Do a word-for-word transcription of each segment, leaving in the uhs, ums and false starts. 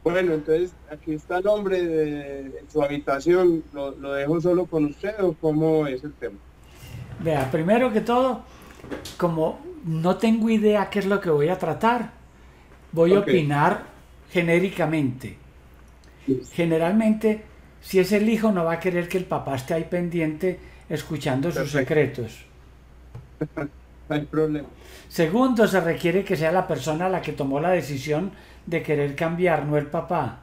Bueno, entonces aquí está el hombre de, en su habitación. ¿Lo, lo dejo solo con usted o cómo es el tema? Vea, primero que todo, como no tengo idea qué es lo que voy a tratar, voy a Ok, opinar genéricamente. listo, Generalmente, si es el hijo, no va a querer que el papá esté ahí pendiente escuchando sus perfecto, secretos. no hay problema. Segundo, se requiere que sea la persona la que tomó la decisión de querer cambiar, no el papá.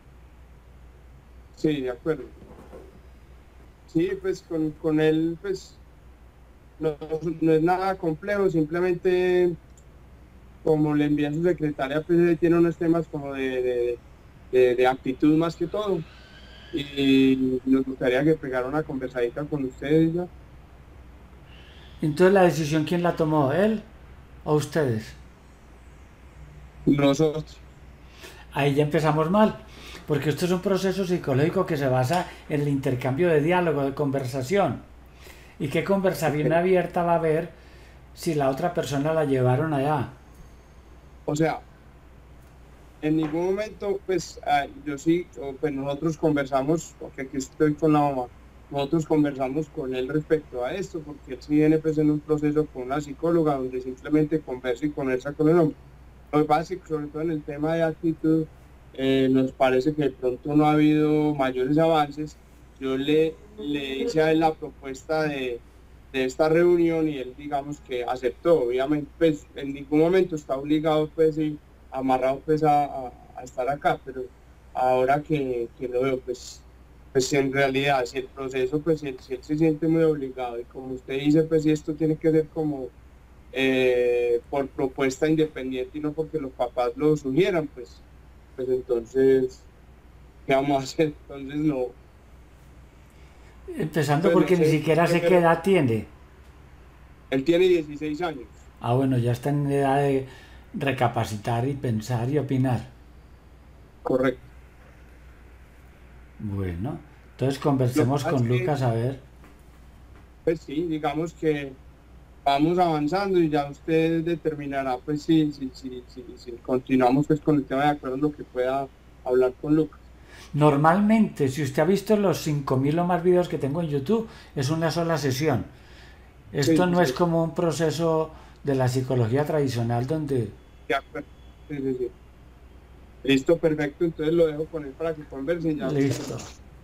Sí, de acuerdo. Sí, pues con, con él, pues no, no es nada complejo, simplemente como le envía a su secretaria, pues él tiene unos temas como de, de, de, de actitud más que todo. Y nos gustaría que pegara una conversadita con ustedes ya. Entonces, la decisión, ¿quién la tomó? ¿Él o ustedes? Nosotros, Ahí ya empezamos mal, porque esto es un proceso psicológico que se basa en el intercambio de diálogo, de conversación. ¿Y qué conversación ok. abierta va a haber si la otra persona la llevaron allá? O sea, en ningún momento, pues ah, yo sí, o, pues nosotros conversamos, porque aquí estoy con la mamá, nosotros conversamos con él respecto a esto, porque él sí viene pues en un proceso con una psicóloga donde simplemente conversa y conversa con el hombre. Lo que pasa es que sobre todo en el tema de actitud, eh, nos parece que de pronto no ha habido mayores avances. Yo le, le hice a él la propuesta de, de esta reunión y él digamos que aceptó. Obviamente, pues en ningún momento está obligado pues sí, amarrado pues a, a, a estar acá, pero ahora que, que lo veo pues, pues en realidad si el proceso pues si él, si él se siente muy obligado y como usted dice pues si esto tiene que ser como eh, por propuesta independiente y no porque los papás lo sugieran, pues, pues entonces, ¿qué vamos a hacer? Entonces, no, Empezando pues no porque ni sé, siquiera sé qué prefiero, edad tiene. él tiene dieciséis años, Ah, bueno, ya está en edad de recapacitar y pensar y opinar. correcto. Bueno, entonces Lo que conversemos pasa es con que, Lucas a ver. pues sí, digamos que vamos avanzando y ya usted determinará, pues sí, sí, sí, sí, sí, continuamos pues con el tema de acuerdo en lo que pueda hablar con Lucas. Normalmente, si usted ha visto los cinco mil o más vídeos que tengo en YouTube, es una sola sesión. Esto Sí, no es sí, como un proceso de la psicología tradicional donde... de acuerdo. Sí, sí, sí. Listo, perfecto. Entonces lo dejo con él para que conversen. Ya usted Listo.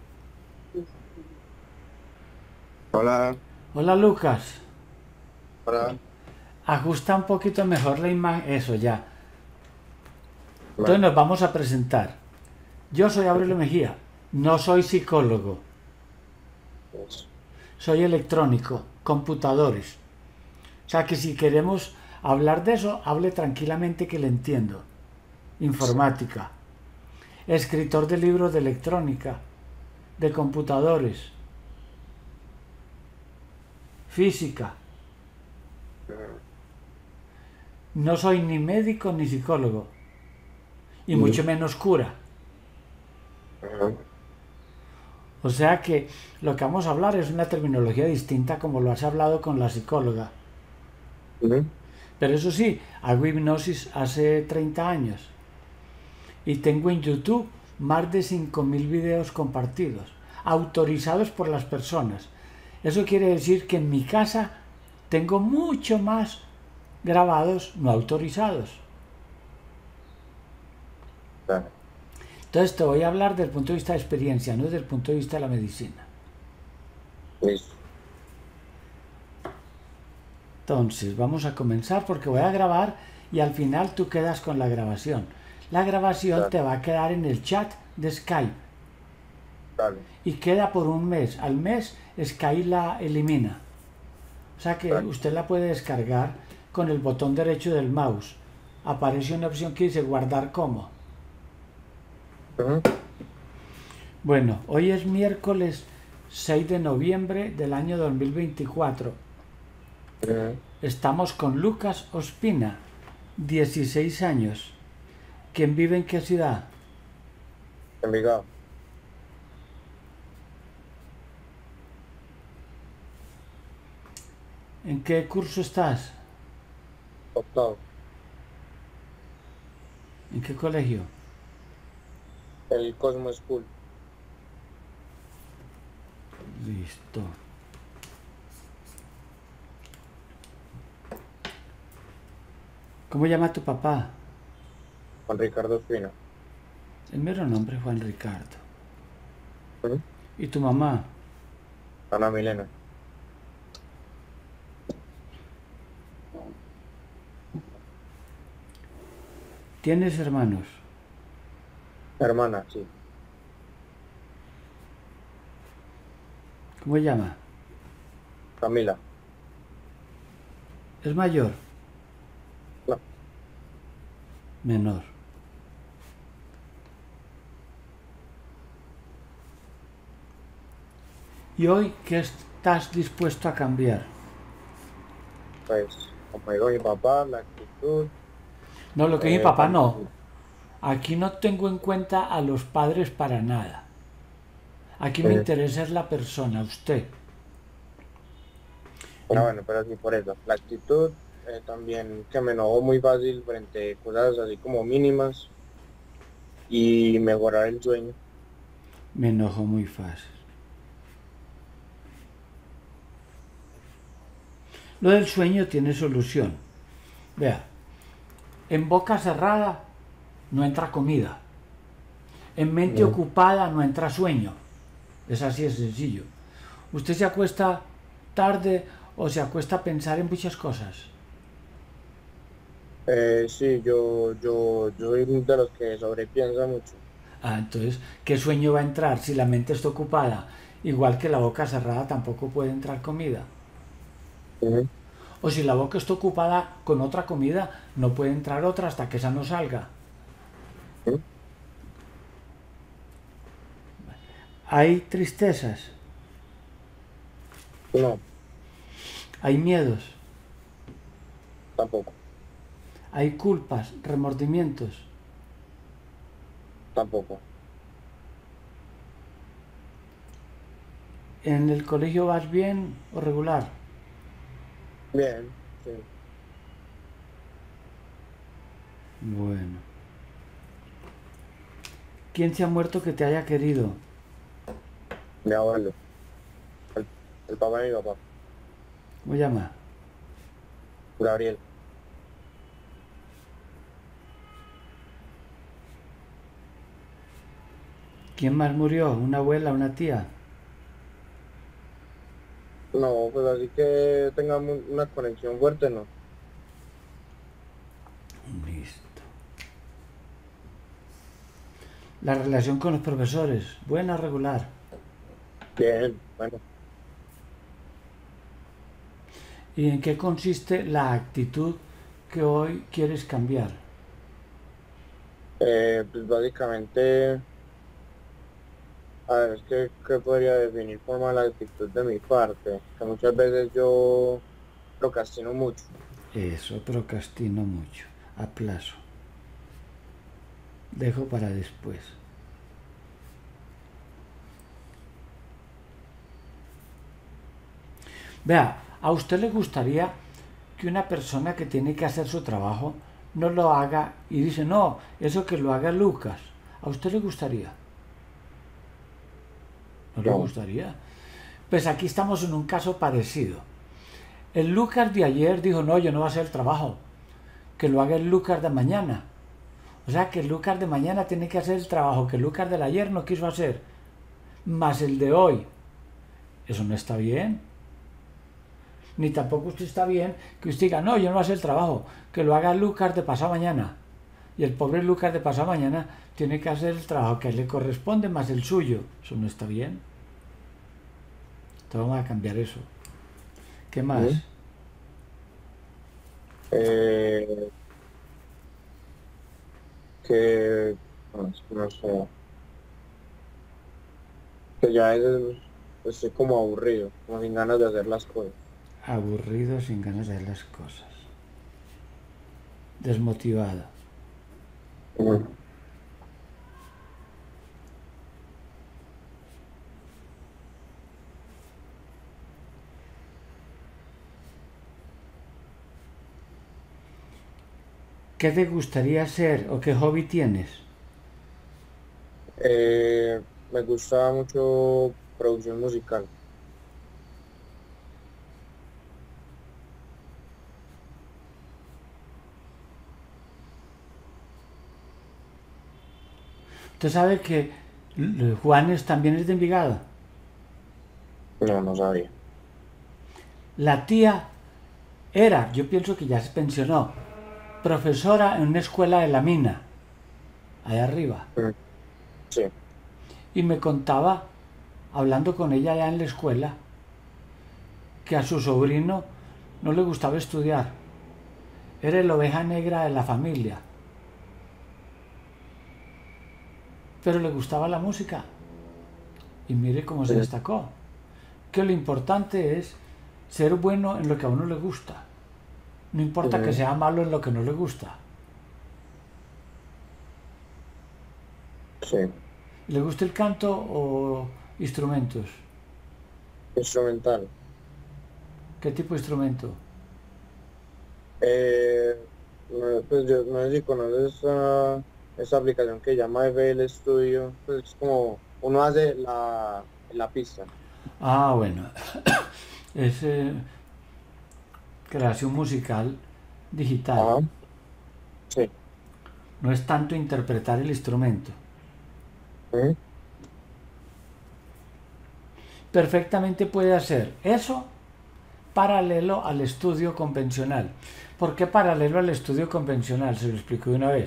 Hola, Hola Lucas, hola, ajusta un poquito mejor la imagen. Eso ya. Entonces hola. nos vamos a presentar. Yo soy Aurelio Mejía, no soy psicólogo, Pues, soy electrónico, computadores. O sea que si queremos hablar de eso, hable tranquilamente que le entiendo. Informática, escritor de libros de electrónica, de computadores, física. eh, No soy ni médico ni psicólogo, y mucho mm, menos cura. ajá, O sea que lo que vamos a hablar es una terminología distinta como lo has hablado con la psicóloga. ujú, Pero eso sí, hago hipnosis hace treinta años y tengo en YouTube más de cinco mil videos compartidos, autorizados por las personas. Eso quiere decir que en mi casa tengo mucho más grabados no autorizados. dale, Entonces te voy a hablar desde el punto de vista de experiencia, no desde el punto de vista de la medicina. listo, Entonces vamos a comenzar porque voy a grabar y al final tú quedas con la grabación. La grabación dale, te va a quedar en el chat de Skype dale, y queda por un mes. Al mes Skype la elimina. O sea que dale, usted la puede descargar con el botón derecho del mouse. Aparece una opción que dice guardar como. ujú, Bueno, hoy es miércoles seis de noviembre del año dos mil veinticuatro. ujú, Estamos con Lucas Ospina, dieciséis años. ¿Quién vive en qué ciudad? Envigado, ¿En qué curso estás? octavo, ¿En qué colegio? El Cosmo School. Listo. ¿Cómo llama tu papá? Juan Ricardo Espina. El mero nombre es Juan Ricardo. Ujú. ¿Y tu mamá? Ana Milena. ¿Tienes hermanos? Hermana, sí. ¿Cómo llama? Camila. ¿Es mayor? No. Menor. ¿Y hoy qué estás dispuesto a cambiar? Pues, como dijo mi papá, la actitud. No, lo que mi eh, papá no. también- Aquí no tengo en cuenta a los padres para nada. Aquí me eh, interesa es la persona, usted. ah, En- bueno, pero sí por eso. La actitud, eh, también que me enojo muy fácil frente a cosas así como mínimas y mejorar el sueño. Me enojo muy fácil. Lo del sueño tiene solución. Vea, en boca cerrada no entra comida. En mente Mm. ocupada no entra sueño. Es así de sencillo. Usted se acuesta tarde o se acuesta a pensar en muchas cosas. Eh, sí, yo, yo, yo soy de los que sobrepiensa mucho. Ah, entonces, ¿qué sueño va a entrar si la mente está ocupada? Igual que la boca cerrada tampoco puede entrar comida. Ujú. O si la boca está ocupada con otra comida, no puede entrar otra hasta que esa no salga. Ujú. Hay tristezas, No, hay miedos, tampoco, hay culpas, remordimientos. tampoco. ¿En el colegio vas bien o regular? Bien, sí. Bueno. ¿Quién se ha muerto que te haya querido? Mi abuelo, el, el papá de mi papá, ¿Cómo llama? Gabriel. ¿Quién más murió? ¿Una abuela, una tía? No, pues así que tengamos una conexión fuerte, no. Listo. La relación con los profesores, buena o regular. Bien, bueno, ¿Y en qué consiste la actitud que hoy quieres cambiar? eh, pues básicamente, a ver, es que, ¿qué podría definir por mala actitud de mi parte? Que muchas veces yo procrastino mucho. Eso, procrastino mucho. Aplazo. Dejo para después. Vea, ¿a usted le gustaría que una persona que tiene que hacer su trabajo no lo haga y dice, no, eso que lo haga Lucas? ¿A usted le gustaría? ¿No le No, gustaría? Pues aquí estamos en un caso parecido. El Lucas de ayer dijo, no, yo no voy a hacer el trabajo, que lo haga el Lucas de mañana. O sea que el Lucas de mañana tiene que hacer el trabajo que el Lucas del ayer no quiso hacer, más el de hoy. Eso no está bien. Ni tampoco usted está bien que usted diga, no, yo no voy a hacer el trabajo, que lo haga el Lucas de pasado mañana. Y el pobre Lucas de pasado mañana tiene que hacer el trabajo que le corresponde más el suyo. Eso no está bien. Entonces vamos a cambiar eso. ¿Qué ¿Mm? más? eh, que, no, es que no sé, que ya es, estoy como aburrido, como sin ganas de hacer las cosas. Aburrido, sin ganas de hacer las cosas. Desmotivado. Mm. ¿Qué te gustaría ser o qué hobby tienes? Eh, me gusta mucho producción musical. Usted sabe que L- Juanes también es de Envigado. No, no sabía. La tía era, yo pienso que ya se pensionó, profesora en una escuela de la mina, allá arriba. Mm, sí, Y me contaba, hablando con ella allá en la escuela, que a su sobrino no le gustaba estudiar. Era la oveja negra de la familia. Pero le gustaba la música. Y mire cómo se sí, destacó. Que lo importante es ser bueno en lo que a uno le gusta. No importa que ujú, sea malo en lo que no le gusta. sí. ¿Le gusta el canto o instrumentos? Instrumental. ¿Qué tipo de instrumento? Eh, no, pues yo no sé si conoces esa, esa aplicación que llama F L Studio. Pues es como uno hace la, la pista. Ah, bueno. Es eh, creación musical digital. Ajá, sí. No es tanto interpretar el instrumento. Ujú, Perfectamente puede hacer eso paralelo al estudio convencional. ¿Por qué paralelo al estudio convencional? Se lo explico de una vez.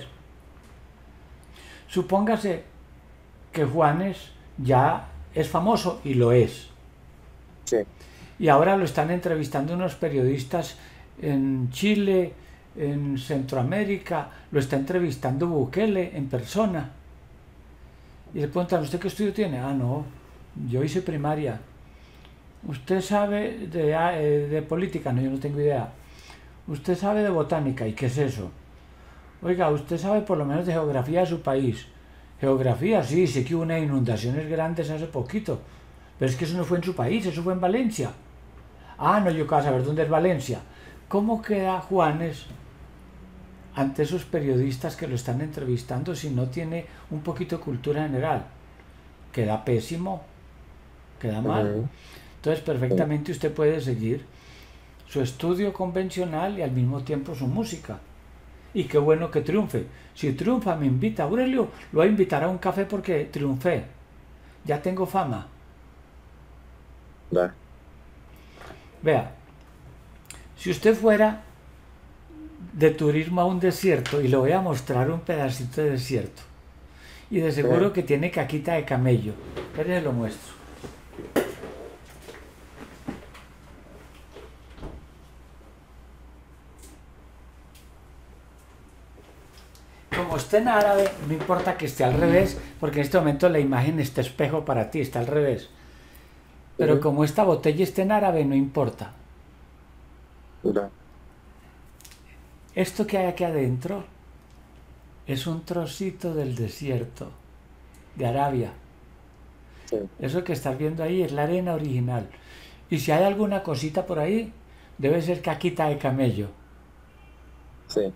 Supóngase que Juanes ya es famoso y lo es. sí. Y ahora lo están entrevistando unos periodistas en Chile, en Centroamérica, lo está entrevistando Bukele en persona. Y le preguntan, ¿usted qué estudio tiene? Ah, no, yo hice primaria. ¿Usted sabe de, eh, de política? No, yo no tengo idea. ¿Usted sabe de botánica? ¿Y qué es eso? Oiga, ¿usted sabe por lo menos de geografía de su país? Geografía, sí, sé que hubo unas inundaciones grandes hace poquito. Pero es que eso no fue en su país, eso fue en Valencia. Ah, no, yo quiero saber dónde es Valencia. ¿Cómo queda Juanes ante esos periodistas que lo están entrevistando si no tiene un poquito de cultura general? Queda pésimo, queda mal. Ujú, Entonces, sí, perfectamente usted puede seguir su estudio convencional y al mismo tiempo su música. Y qué bueno que triunfe. Si triunfa, me invita. Aurelio, lo voy a invitar a un café porque triunfé. Ya tengo fama. da. Vea, si usted fuera de turismo a un desierto, y le voy a mostrar un pedacito de desierto, y de seguro Ujú, que tiene caquita de camello. Espere, lo muestro. Como esté en árabe, no importa que esté al revés, porque en este momento la imagen está espejo para ti, está al revés. Pero ujú, como esta botella esté en árabe, no importa. da. Esto que hay aquí adentro es un trocito del desierto de Arabia. Sí, Eso que estás viendo ahí es la arena original. Y si hay alguna cosita por ahí, debe ser caquita de camello. sí.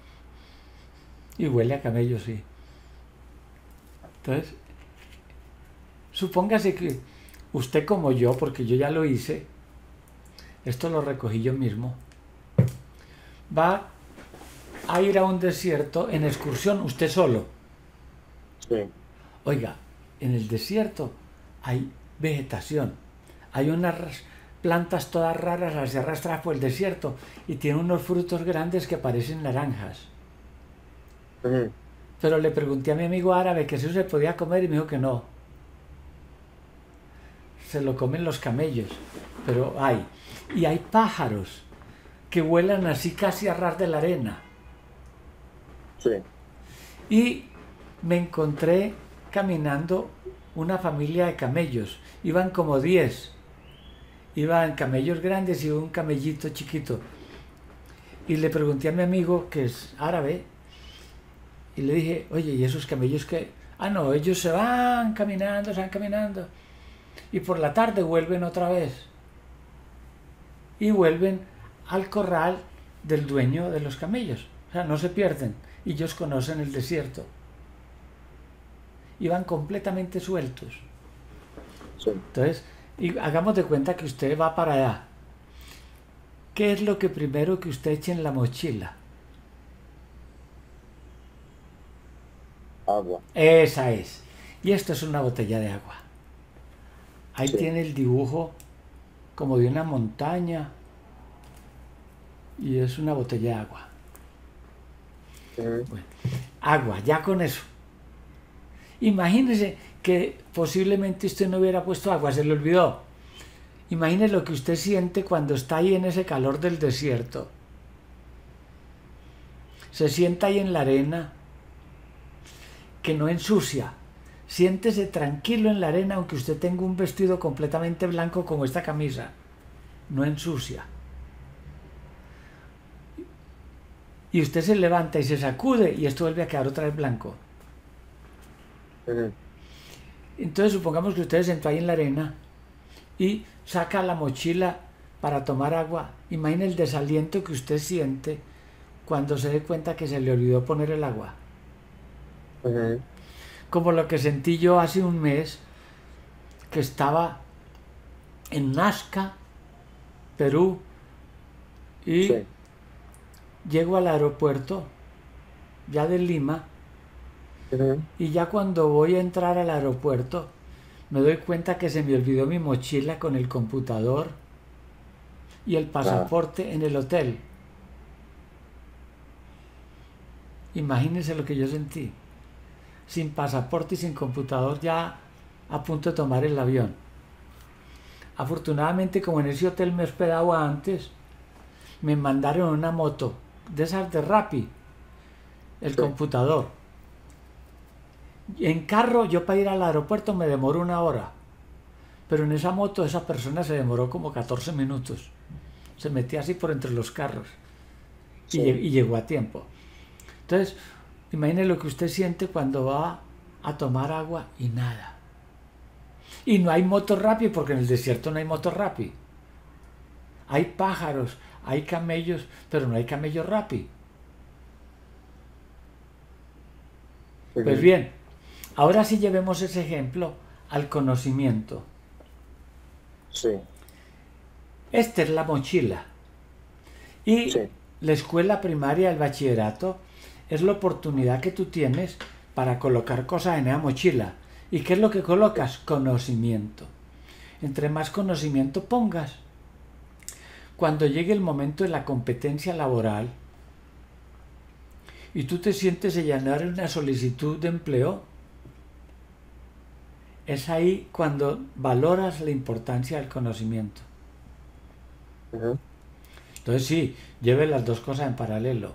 Y huele a camello, sí. Entonces, supóngase que usted como yo, porque yo ya lo hice, esto lo recogí yo mismo, va a ir a un desierto en excursión usted solo. Sí. Oiga, en el desierto hay vegetación, hay unas plantas todas raras, las arrastran por el desierto y tiene unos frutos grandes que parecen naranjas. Ujú, Pero le pregunté a mi amigo árabe que si eso se podía comer y me dijo que no. Se lo comen los camellos, pero hay. Y hay pájaros que vuelan así casi a ras de la arena. sí. Y me encontré caminando una familia de camellos. Iban como diez. Iban camellos grandes y un camellito chiquito. Y le pregunté a mi amigo, que es árabe, y le dije, oye, ¿y esos camellos qué? Ah, no, ellos se van caminando, se van caminando. Y por la tarde vuelven otra vez. Y vuelven al corral del dueño de los camellos. O sea, no se pierden. Y ellos conocen el desierto. iban completamente sueltos. Sí. Entonces, y hagamos de cuenta que usted va para allá. ¿Qué es lo que primero que usted eche en la mochila? Agua. Esa es. Y esto es una botella de agua. Ahí Sí. tiene el dibujo como de una montaña y es una botella de agua. Ujú. Bueno, agua, ya con eso. Imagínese que posiblemente usted no hubiera puesto agua, se le olvidó. Imagine lo que usted siente cuando está ahí en ese calor del desierto. Se sienta ahí en la arena, que no ensucia. Siéntese tranquilo en la arena aunque usted tenga un vestido completamente blanco como esta camisa. No ensucia. Y usted se levanta y se sacude y esto vuelve a quedar otra vez blanco. Ujú. Entonces supongamos que usted se sentó ahí en la arena y saca la mochila para tomar agua. Imagine el desaliento que usted siente cuando se dé cuenta que se le olvidó poner el agua. Ujú. Como lo que sentí yo hace un mes, que estaba en Nazca, Perú, y Sí. llego al aeropuerto, ya de Lima, Ujú. y ya cuando voy a entrar al aeropuerto, me doy cuenta que se me olvidó mi mochila con el computador y el pasaporte en el hotel. Imagínense lo que yo sentí. Sin pasaporte y sin computador, ya a punto de tomar el avión. Afortunadamente, como en ese hotel me hospedaba antes, me mandaron una moto de esas de Rappi, el Sí. computador. En carro, yo para ir al aeropuerto me demoro una hora, pero en esa moto esa persona se demoró como catorce minutos. Se metía así por entre los carros y, Sí. lle- y llegó a tiempo. Entonces, imagine lo que usted siente cuando va a tomar agua y nada. Y no hay moto Rappi porque en el desierto no hay moto Rappi. Hay pájaros, hay camellos, pero no hay camellos Rappi. Pues Ujú. bien, ahora sí llevemos ese ejemplo al conocimiento. Sí. Esta es la mochila. Y Sí. la escuela primaria, el bachillerato, es la oportunidad que tú tienes para colocar cosas en esa mochila. ¿Y qué es lo que colocas? Conocimiento. Entre más conocimiento pongas, cuando llegue el momento de la competencia laboral y tú te sientes a llenar una solicitud de empleo, es ahí cuando valoras la importancia del conocimiento. Ujú. Entonces sí, lleve las dos cosas en paralelo.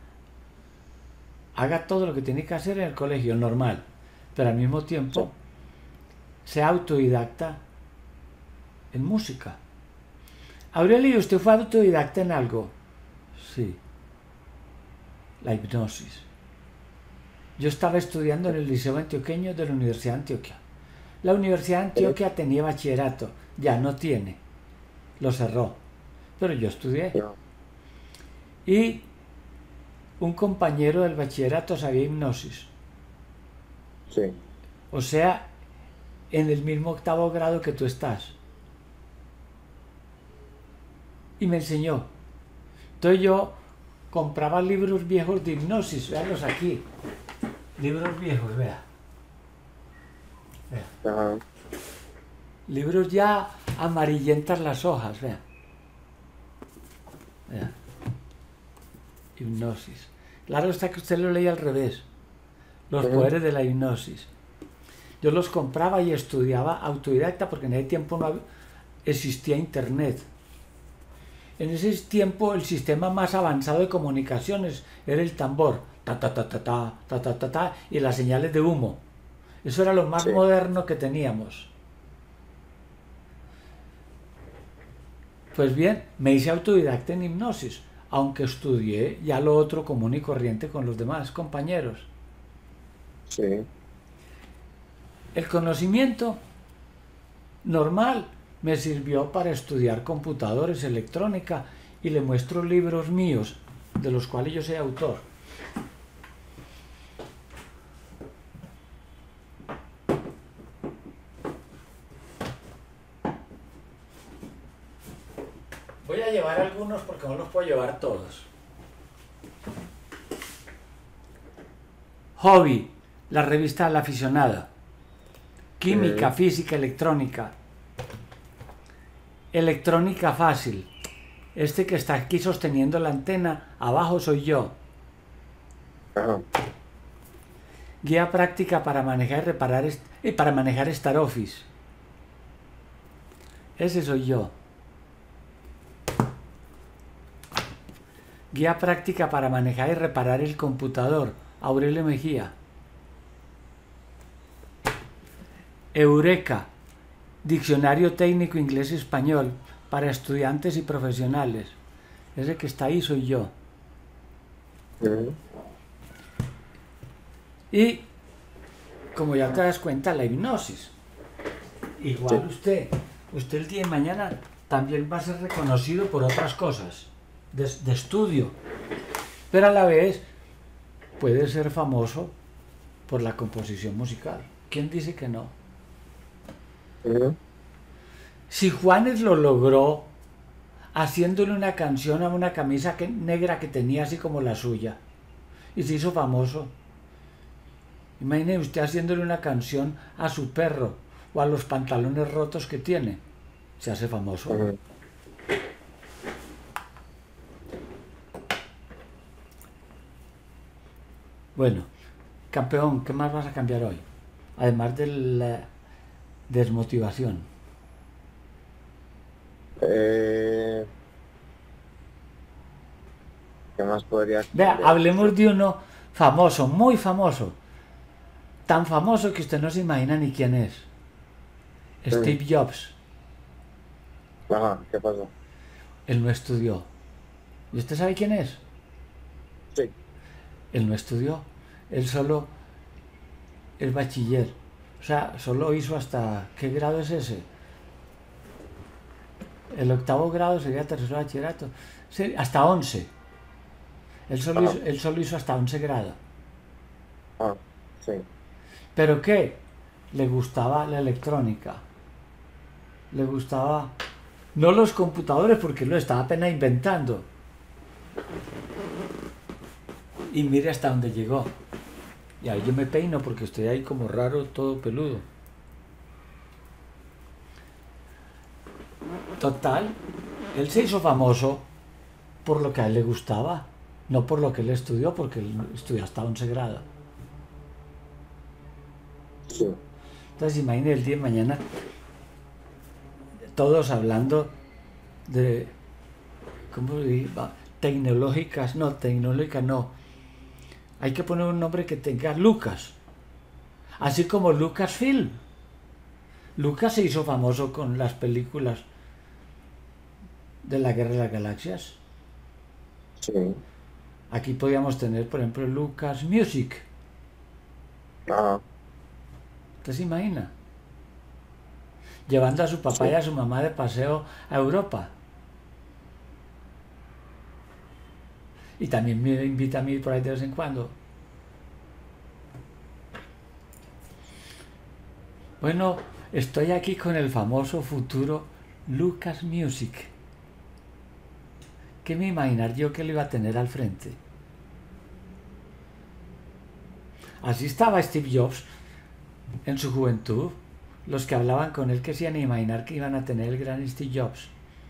Haga todo lo que tiene que hacer en el colegio, normal, pero al mismo tiempo sea autodidacta en música. Aurelio, ¿usted fue autodidacta en algo? Sí. La hipnosis. Yo estaba estudiando en el Liceo Antioqueño de la Universidad de Antioquia. La Universidad de Antioquia tenía bachillerato, ya no tiene. Lo cerró. Pero yo estudié. No. Y un compañero del bachillerato sabía hipnosis. Sí. O sea, en el mismo octavo grado que tú estás. Y me enseñó. Entonces yo compraba libros viejos de hipnosis, véanlos aquí. Libros viejos, vea. Vea. Ajá. Libros ya amarillentas las hojas, vea. Vea. Hipnosis. Claro está que usted lo leía al revés. Los Ujú. poderes de la hipnosis. Yo los compraba y estudiaba autodidacta porque en ese tiempo no hab- existía internet. En ese tiempo el sistema más avanzado de comunicaciones era el tambor, ta ta ta ta ta ta ta ta, ta y las señales de humo. Eso era lo más Sí. moderno que teníamos. Pues bien, me hice autodidacta en hipnosis, aunque estudié ya lo otro común y corriente con los demás compañeros. Sí. El conocimiento normal me sirvió para estudiar computadores, electrónica, y le muestro libros míos, de los cuales yo soy autor. ¿cómo los puedo llevar todos? Hobby, la revista del aficionado. Química, Sí. física, electrónica. Electrónica fácil. Este que está aquí sosteniendo la antena, abajo soy yo. Ajá. Guía práctica para manejar y reparar est- eh, para manejar Star Office. Ese soy yo. Guía práctica para manejar y reparar el computador. Aurelio Mejía. Eureka. Diccionario técnico inglés-español para estudiantes y profesionales. Ese que está ahí soy yo. Ujú. Y, como ya te das cuenta, la hipnosis. Igual Sí. usted, usted el día de mañana también va a ser reconocido por otras cosas, de, de estudio. Pero a la vez puede ser famoso por la composición musical. ¿Quién dice que no? Ujú. Si Juanes lo logró haciéndole una canción a una camisa que- negra que tenía así como la suya y se hizo famoso, imagine usted haciéndole una canción a su perro o a los pantalones rotos que tiene, se hace famoso. Ujú. Bueno, campeón, ¿qué más vas a cambiar hoy? Además de la desmotivación. Eh, ¿Qué más podría Vea, cambiar? hablemos de uno famoso, muy famoso. Tan famoso que usted no se imagina ni quién es. Steve Jobs. Ajá, ¿qué pasó? Él no estudió. ¿Y usted sabe quién es? Sí. Él no estudió. Él solo el bachiller. O sea, solo hizo hasta... ¿Qué grado es ese? El octavo grado sería tercero de bachillerato. Sí, hasta once. Él solo, Ajá. hizo, él solo hizo hasta once grado. Ah, sí. ¿Pero qué? Le gustaba la electrónica. Le gustaba... No los computadores, porque lo estaba apenas inventando. Y mire hasta dónde llegó. Y ahí yo me peino porque estoy ahí como raro, todo peludo. Total, él se hizo famoso por lo que a él le gustaba, no por lo que él estudió, porque él estudió hasta once grado. Sí. Entonces imagínate el día de mañana todos hablando de, ¿cómo se dice? Tecnológicas, no, tecnológicas no. Hay que poner un nombre que tenga Lucas. Así como Lucasfilm. Lucas se hizo famoso con las películas de la Guerra de las Galaxias. Sí. Aquí podíamos tener, por ejemplo, Lucas Music. Ajá. ¿Usted se imagina? Llevando a su papá Sí. y a su mamá de paseo a Europa. Y también me invita a mí por ahí de vez en cuando. Bueno, estoy aquí con el famoso futuro Lucas Music. ¿Qué me imaginar yo que lo iba a tener al frente? Así estaba Steve Jobs en su juventud. Los que hablaban con él que se iban a imaginar que iban a tener el gran Steve Jobs.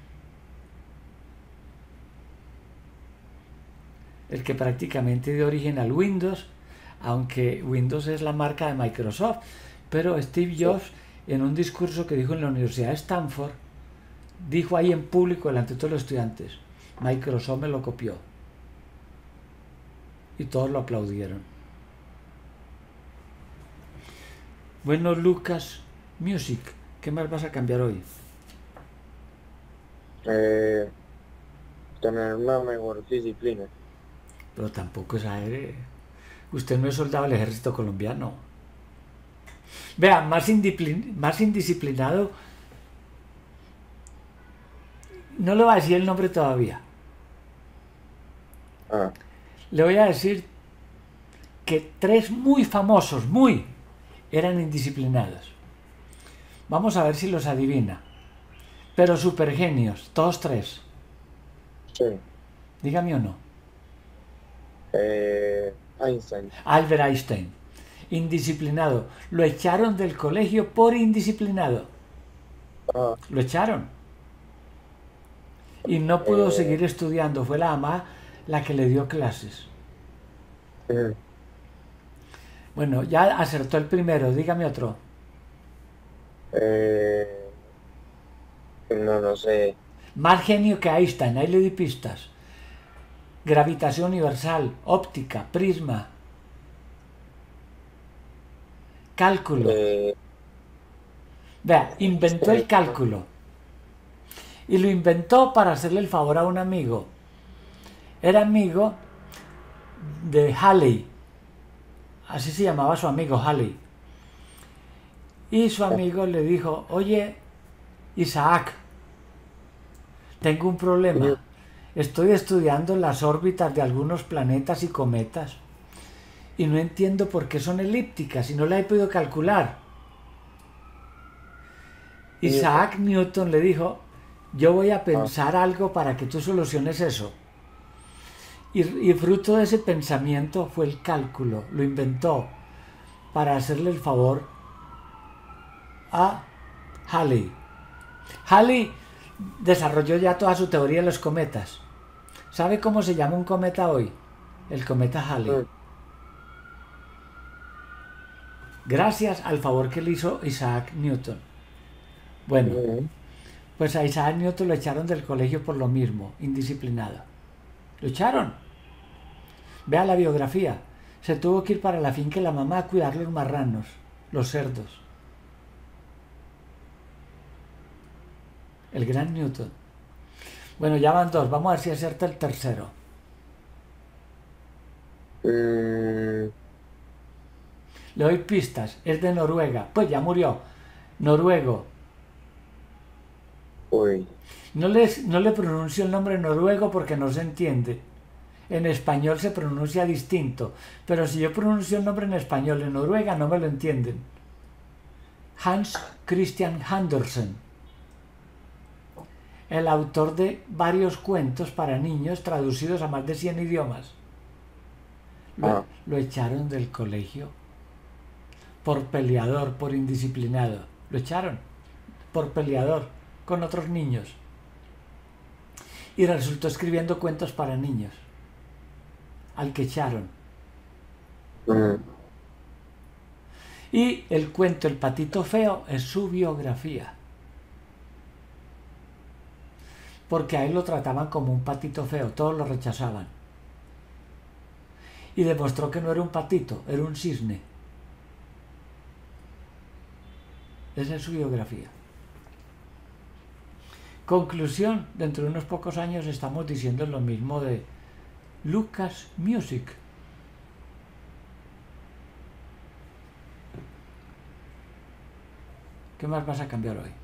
El que prácticamente dio origen al Windows, aunque Windows es la marca de Microsoft. Pero Steve Jobs, en un discurso que dijo en la Universidad de Stanford, dijo ahí en público delante de todos los estudiantes: Microsoft me lo copió. Y todos lo aplaudieron. Bueno, Lucas Music, ¿qué más vas a cambiar hoy? Eh, tener una mejor disciplina. Pero tampoco es aire. Usted no es soldado del ejército colombiano. Vea, más, indisciplin- más indisciplinado. No le voy a decir el nombre todavía. Ah, Le voy a decir que tres muy famosos, muy, eran indisciplinados. Vamos a ver si los adivina. Pero super genios, todos tres. Sí. Dígame o no. Eh, Einstein. Albert Einstein. Indisciplinado. Lo echaron del colegio por indisciplinado. Ah, Lo echaron. Y no pudo eh, seguir estudiando. Fue la mamá la que le dio clases. ujú. Bueno, ya acertó el primero. Dígame otro. Eh, no, no sé. Más genio que Einstein. Ahí le di pistas. Gravitación universal, óptica, prisma, cálculo. Eh, Vea, inventó el este, cálculo. Y lo inventó para hacerle el favor a un amigo. Era amigo de Halley. Así se llamaba su amigo, Halley. Y su amigo le dijo, oye, Isaac, tengo un problema. Estoy estudiando las órbitas de algunos planetas y cometas y no entiendo por qué son elípticas y no las he podido calcular. Isaac Newton le dijo, yo voy a pensar algo para que tú soluciones eso. Y, y fruto de ese pensamiento fue el cálculo. Lo inventó para hacerle el favor a Halley. Halley desarrolló ya toda su teoría de los cometas. ¿Sabe cómo se llama un cometa hoy? El cometa Halley. Gracias al favor que le hizo Isaac Newton. Bueno, pues a Isaac Newton lo echaron del colegio por lo mismo, indisciplinado. Lo echaron. Vea la biografía. Se tuvo que ir para la finca de la mamá a cuidar los marranos, los cerdos. El gran Newton. Bueno, ya van dos. Vamos a ver si acierta el tercero. mm, Le doy pistas. Es de Noruega. Pues ya murió. Noruego. uy, No, les, no le pronuncio el nombre noruego porque no se entiende. En español se pronuncia distinto. Pero si yo pronuncio el nombre en español en Noruega no me lo entienden. Hans Christian Andersen. El autor de varios cuentos para niños traducidos a más de cien idiomas. Lo, Ah. lo echaron del colegio por peleador, por indisciplinado. Lo echaron por peleador con otros niños. Y resultó escribiendo cuentos para niños. Al que echaron. mm, Y el cuento El patito feo es su biografía. Porque a él lo trataban como un patito feo, todos lo rechazaban. Y demostró que no era un patito, era un cisne. Esa es su biografía. Conclusión, dentro de unos pocos años estamos diciendo lo mismo de Lucas Music. ¿Qué más vas a cambiar hoy?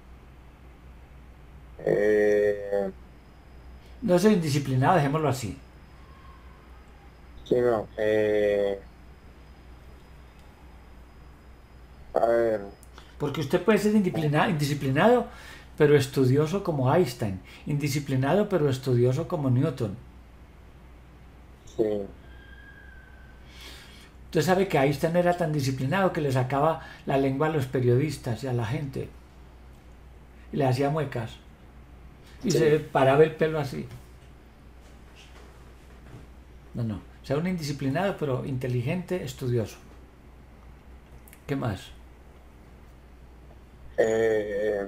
eh, No soy indisciplinado, dejémoslo así. sí, no. Eh, a ver, Porque usted puede ser indisciplinado, indisciplinado, pero estudioso como Einstein. Indisciplinado, pero estudioso como Newton. sí. Usted sabe que Einstein era tan disciplinado que le sacaba la lengua a los periodistas y a la gente. Y le hacía muecas. Y Sí. se paraba el pelo así. No, no. O sea, un indisciplinado, pero inteligente, estudioso. ¿Qué más? Eh,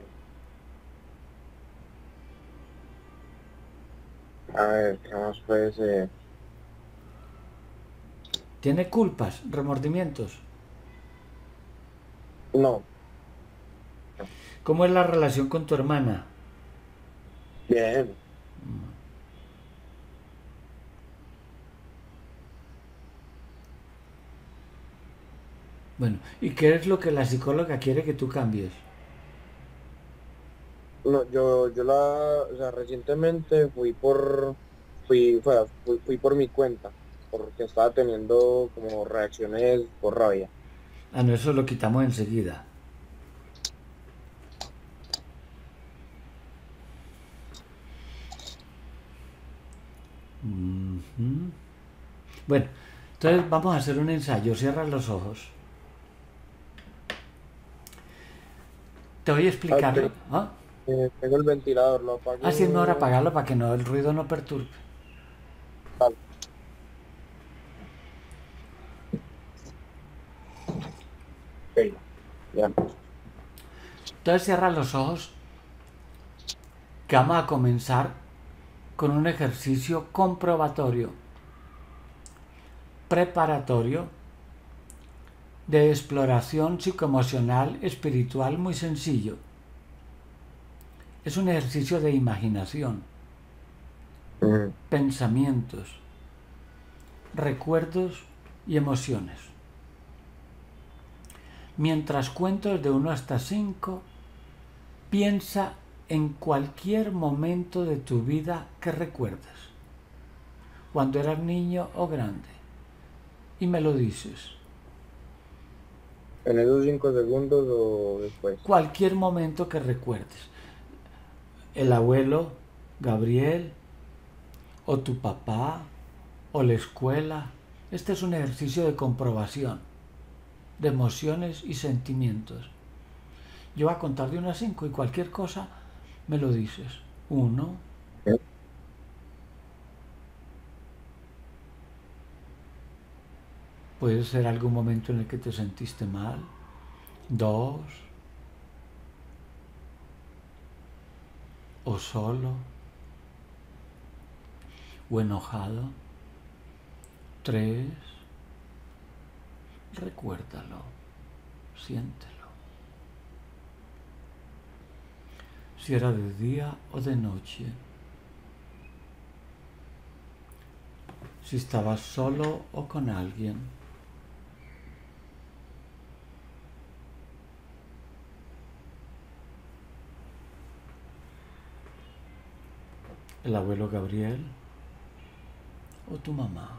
a ver, ¿qué más puede ser? ¿Tiene culpas, remordimientos? No, ¿Cómo es la relación con tu hermana? bien. Bueno, ¿y qué es lo que la psicóloga quiere que tú cambies? No, yo, yo la, o sea, recientemente fui por, fui, fue- fui, fui por mi cuenta, porque estaba teniendo como reacciones por rabia. Ah, no, eso lo quitamos enseguida. ¿Mm? Bueno, entonces vamos a hacer un ensayo. Cierra los ojos. Te voy a explicar. Ok. ¿Ah? Eh, tengo el ventilador, lo apago. Así es mejor apagarlo para que no, el ruido no perturbe. Vale. Ok, ya. Entonces cierra los ojos, que vamos a comenzar con un ejercicio comprobatorio, preparatorio, de exploración psicoemocional espiritual muy sencillo. Es un ejercicio de imaginación, Mm. pensamientos, recuerdos y emociones. Mientras cuento desde uno hasta cinco, piensa en cualquier momento de tu vida que recuerdes, cuando eras niño o grande, y me lo dices. ¿En esos cinco segundos o después? Cualquier momento que recuerdes. El abuelo, Gabriel, o tu papá, o la escuela. Este es un ejercicio de comprobación de emociones y sentimientos. Yo voy a contar de uno a cinco y cualquier cosa me lo dices. Uno. ¿Eh? Puede ser algún momento en el que te sentiste mal. Dos. O solo. O enojado. Tres. Recuérdalo. Siéntelo. Si era de día o de noche. Si estabas solo o con alguien. El abuelo Gabriel o tu mamá.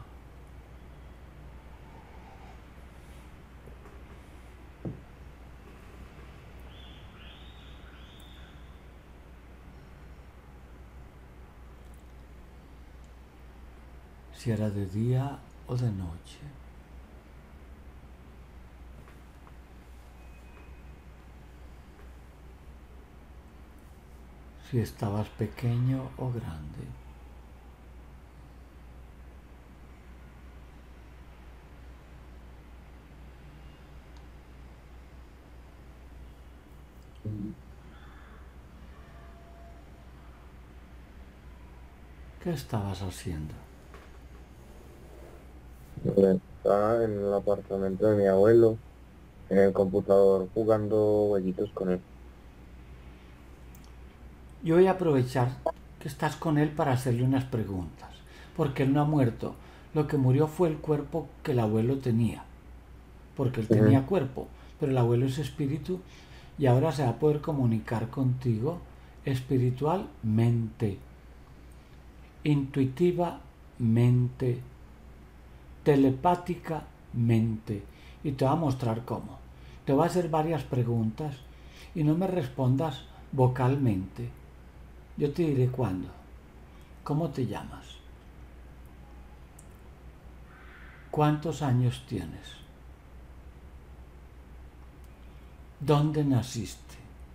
Si era de día o de noche. Si estabas pequeño o grande. ¿Qué estabas haciendo? Estaba en el apartamento de mi abuelo, en el computador, jugando jueguitos con él. Yo voy a aprovechar que estás con él para hacerle unas preguntas, porque él no ha muerto. Lo que murió fue el cuerpo que el abuelo tenía, porque él Ujú. tenía cuerpo, pero el abuelo es espíritu y ahora se va a poder comunicar contigo espiritualmente, intuitivamente, telepáticamente, y te va a mostrar cómo. Te va a hacer varias preguntas y no me respondas vocalmente. Yo te diré cuándo. ¿Cómo te llamas? ¿Cuántos años tienes? ¿Dónde naciste?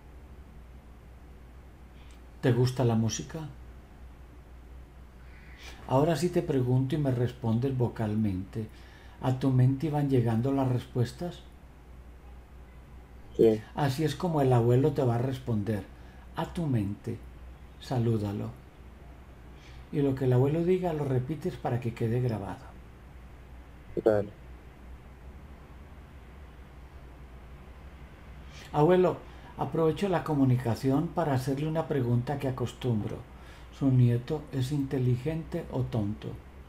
¿Te gusta la música? Ahora sí te pregunto y me respondes vocalmente. ¿A tu mente iban llegando las respuestas? Sí, Así es como el abuelo te va a responder. A tu mente. Salúdalo. Y lo que el abuelo diga lo repites para que quede grabado. dale. Abuelo, aprovecho la comunicación para hacerle una pregunta que acostumbro. ¿Su nieto es inteligente o tonto?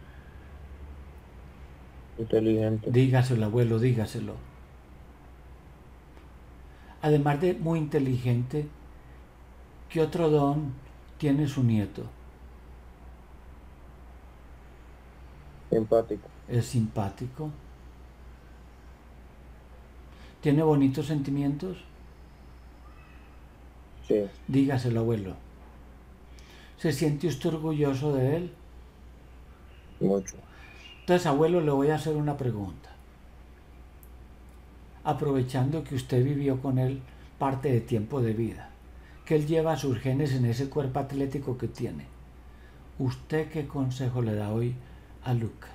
Inteligente. Dígaselo, abuelo, dígaselo. Además de muy inteligente, ¿qué otro don tiene su nieto? Empático. ¿Es simpático? ¿Tiene bonitos sentimientos? Sí, Dígaselo, abuelo. ¿Se siente usted orgulloso de él? mucho. Entonces, abuelo, le voy a hacer una pregunta. Aprovechando que usted vivió con él parte de tiempo de vida, que él lleva sus genes en ese cuerpo atlético que tiene, ¿usted qué consejo le da hoy a Lucas?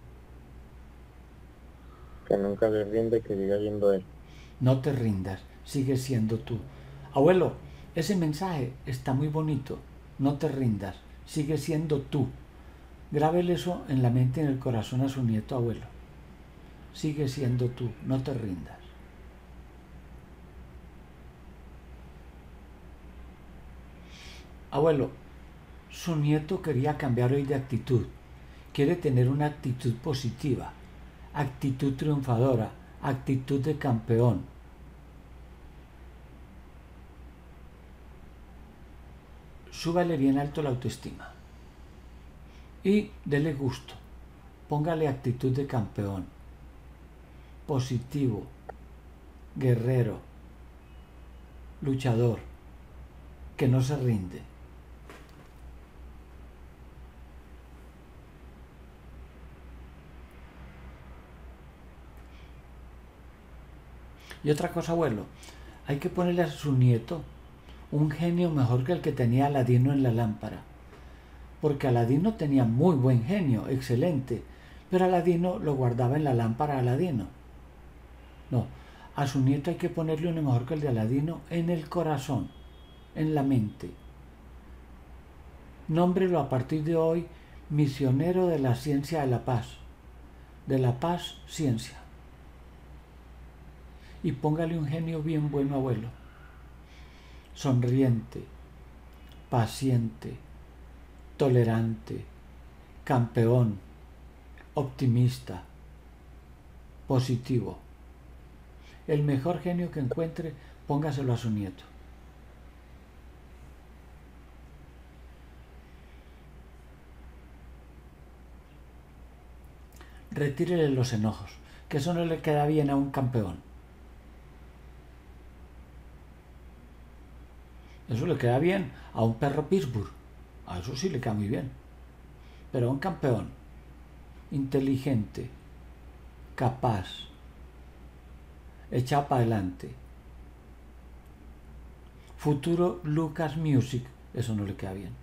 Que nunca se rinde, que siga siendo él. No te rindas, sigue siendo tú. Abuelo, ese mensaje está muy bonito. No te rindas, sigue siendo tú. Grábele eso en la mente y en el corazón a su nieto, abuelo. Sigue siendo tú, no te rindas. Abuelo, su nieto quería cambiar hoy de actitud. Quiere tener una actitud positiva, actitud triunfadora, actitud de campeón. Súbale bien alto la autoestima y dele gusto. Póngale actitud de campeón, positivo, guerrero, luchador, que no se rinde. Y otra cosa, abuelo, hay que ponerle a su nieto un genio mejor que el que tenía Aladino en la lámpara. Porque Aladino tenía muy buen genio, excelente, pero Aladino lo guardaba en la lámpara Aladino. No, a su nieto hay que ponerle uno mejor que el de Aladino en el corazón, en la mente. Nómbrelo a partir de hoy misionero de la ciencia de la paz. De la paz, ciencia. Y póngale un genio bien bueno, abuelo. Sonriente, paciente, tolerante, campeón, optimista, positivo. El mejor genio que encuentre, póngaselo a su nieto. Retírele los enojos, que eso no le queda bien a un campeón. Eso le queda bien a un perro Pittsburgh. A eso sí le queda muy bien. Pero a un campeón inteligente, capaz, echado para adelante, futuro Lucas Music, eso no le queda bien.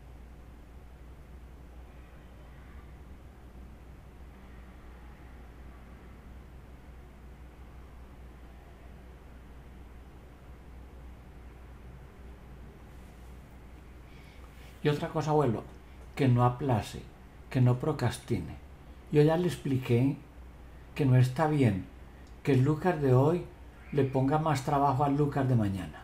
Y otra cosa, abuelo, que no aplace, que no procrastine. Yo ya le expliqué que no está bien que el Lucas de hoy le ponga más trabajo al Lucas de mañana.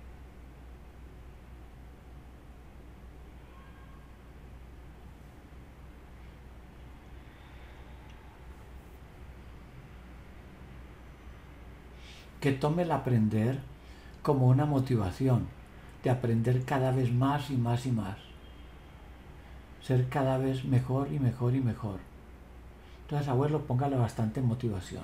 Que tome el aprender como una motivación de aprender cada vez más y más y más. Ser cada vez mejor y mejor y mejor. Entonces, abuelo, póngale bastante motivación.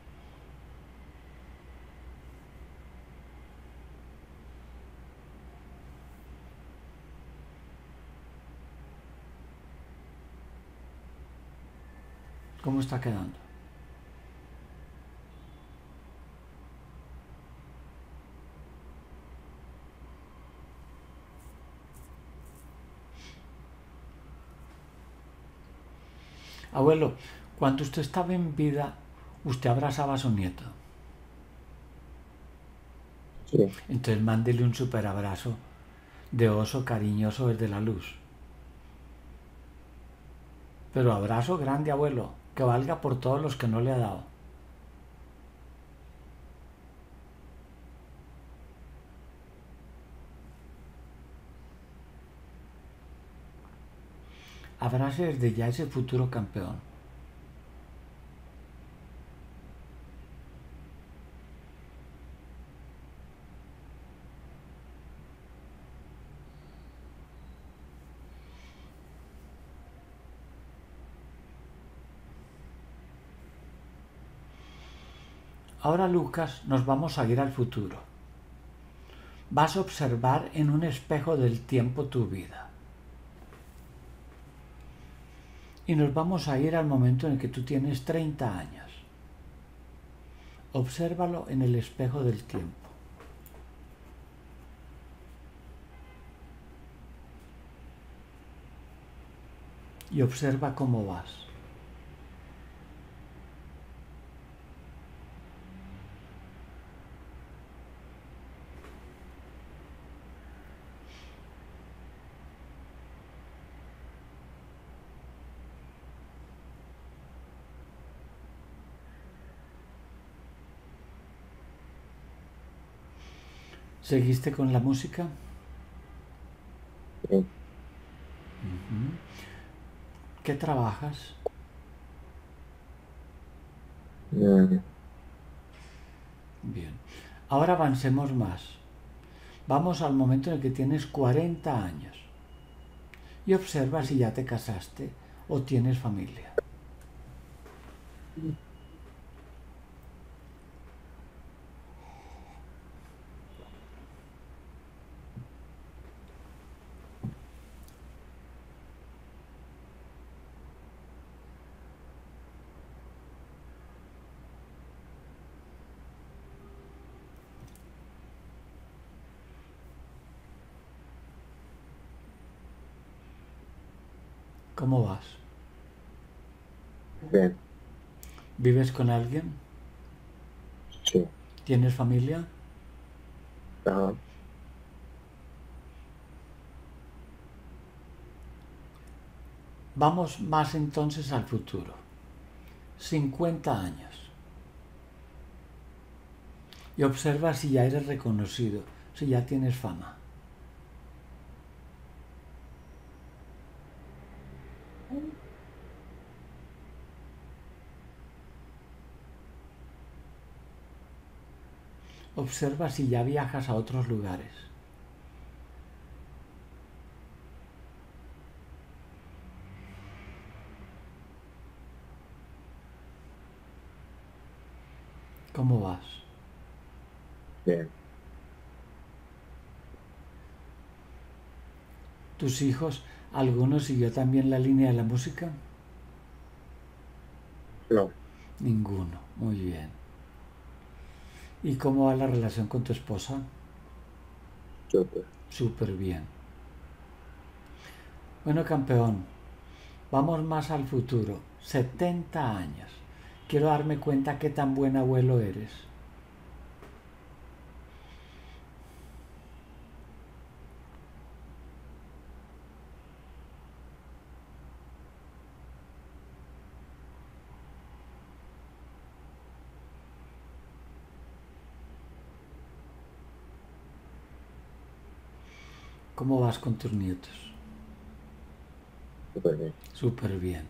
¿Cómo está quedando? Abuelo, cuando usted estaba en vida, usted abrazaba a su nieto. Sí. Entonces mándele un super abrazo de oso cariñoso desde la luz. Pero abrazo grande, abuelo, que valga por todos los que no le ha dado. Abrace desde ya ese futuro campeón. Ahora, Lucas, nos vamos a ir al futuro. Vas a observar en un espejo del tiempo tu vida. Y nos vamos a ir al momento en el que tú tienes treinta años. Obsérvalo en el espejo del tiempo. Y observa cómo vas. ¿Seguiste con la música? Sí. Uh-huh. ¿Qué trabajas? Mm. Bien. Ahora avancemos más. Vamos al momento en el que tienes cuarenta años. Y observa si ya te casaste o tienes familia. ¿Cómo vas? Bien. ¿Vives con alguien? Sí. ¿Tienes familia? Ajá. Vamos más entonces al futuro. cincuenta años. Y observa si ya eres reconocido, si ya tienes fama. Observa si ya viajas a otros lugares. ¿Cómo vas? Bien. ¿Tus hijos, alguno siguió también la línea de la música? No. Ninguno. Muy bien. ¿Y cómo va la relación con tu esposa? Súper. Súper bien. Bueno, campeón, vamos más al futuro. setenta años. Quiero darme cuenta qué tan buen abuelo eres. ¿Cómo vas con tus nietos? Súper bien. Súper bien.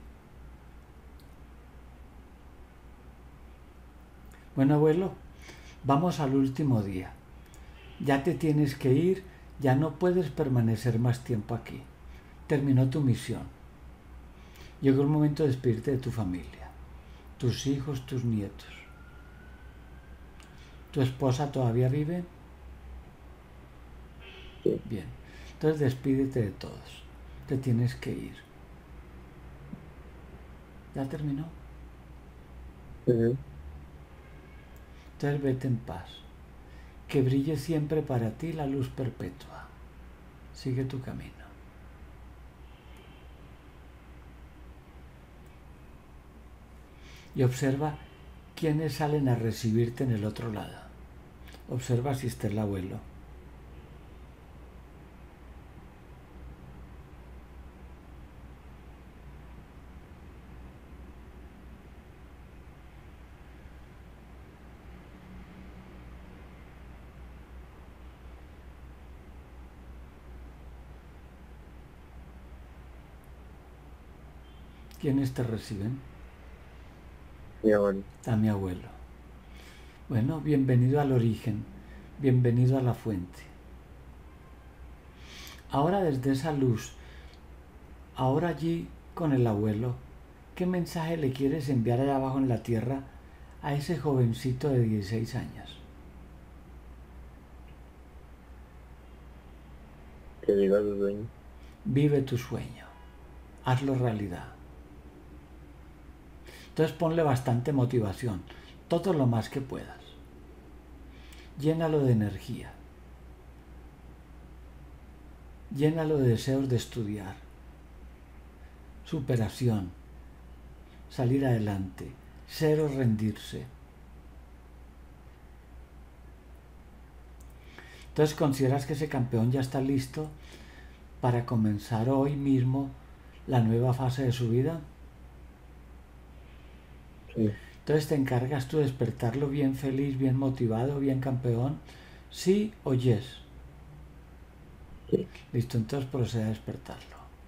Bueno, abuelo, vamos al último día. Ya te tienes que ir, ya no puedes permanecer más tiempo aquí. Terminó tu misión. Llegó el momento de despedirte de tu familia, tus hijos, tus nietos. ¿Tu esposa todavía vive? Sí. Bien. Entonces despídete de todos. Te tienes que ir. ¿Ya terminó? Uh-huh. Entonces vete en paz. Que brille siempre para ti la luz perpetua. Sigue tu camino. Y observa quiénes salen a recibirte en el otro lado. Observa si está el abuelo. ¿Quiénes te reciben? Mi abuelo. Está mi abuelo. Bueno, bienvenido al origen, bienvenido a la fuente. Ahora desde esa luz, ahora allí con el abuelo, ¿qué mensaje le quieres enviar allá abajo en la tierra a ese jovencito de dieciséis años? Que viva su sueño. Vive tu sueño, hazlo realidad. Entonces ponle bastante motivación, todo lo más que puedas. Llénalo de energía. Llénalo de deseos de estudiar, superación, salir adelante, cero rendirse. Entonces, ¿consideras que ese campeón ya está listo para comenzar hoy mismo la nueva fase de su vida? Sí. Entonces, ¿te encargas tú de despertarlo bien feliz, bien motivado, bien campeón? ¿Sí o yes? Sí. Listo, entonces procede a despertarlo.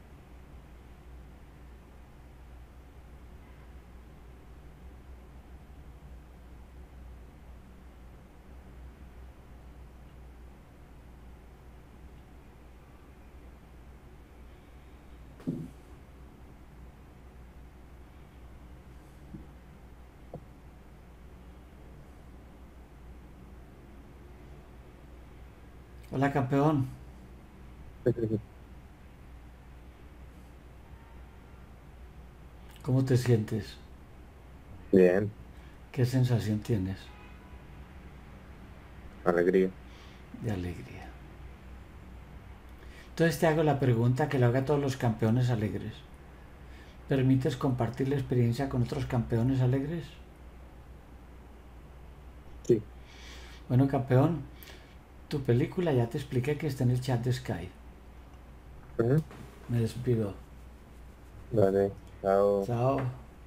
Hola, campeón. ¿Cómo te sientes? Bien, ¿Qué sensación tienes? alegría. De alegría. Entonces te hago la pregunta que le hago a todos los campeones alegres. ¿Permites compartir la experiencia con otros campeones alegres? Sí. Bueno, campeón, tu película ya te expliqué que está en el chat de Skype. Ujú. Me despido. Vale, chao. Chao.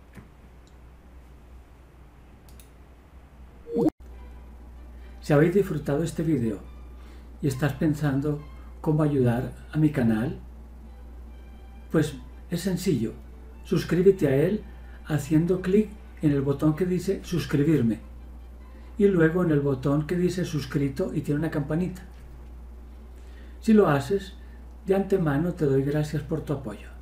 Si habéis disfrutado este video y estás pensando cómo ayudar a mi canal, pues es sencillo. Suscríbete a él haciendo clic en el botón que dice suscribirme y luego en el botón que dice suscrito y tiene una campanita. Si lo haces, de antemano te doy gracias por tu apoyo.